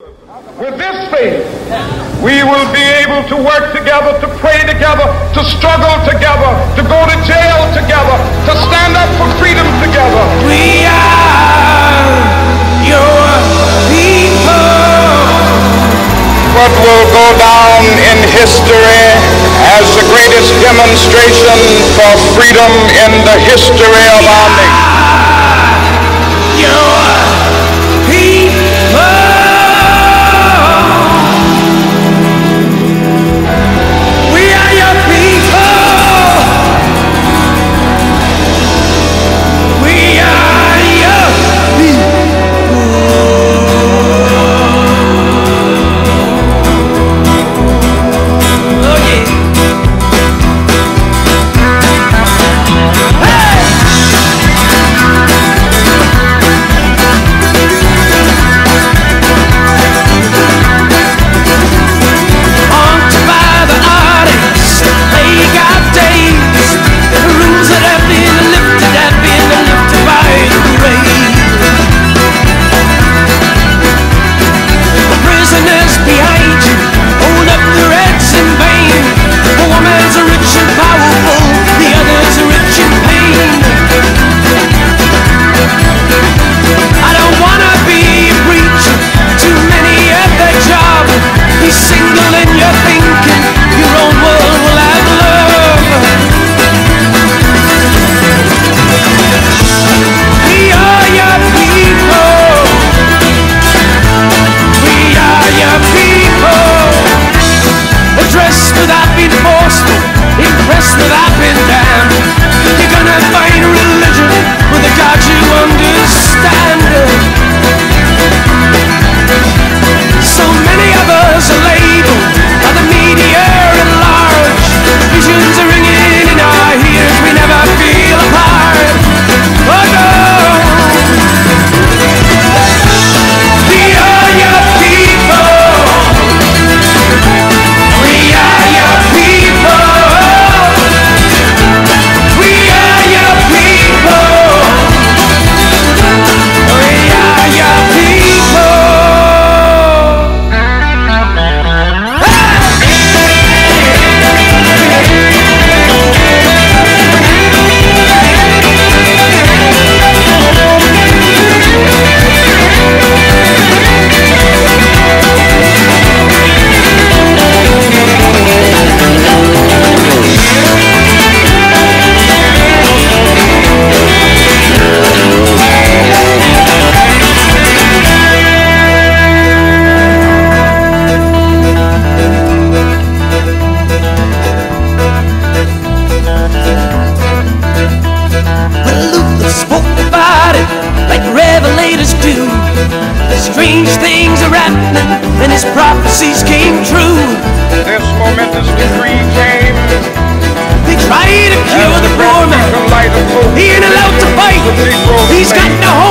With this faith, we will be able to work together, to pray together, to struggle together, to go to jail together, to stand up for freedom together. We are your people. What will go down in history as the greatest demonstration for freedom in the history of our nation. Your people. Strange things are happening, and his prophecies came true. This momentous decree came. They tried to cure the poor man. He ain't allowed to fight. He's got no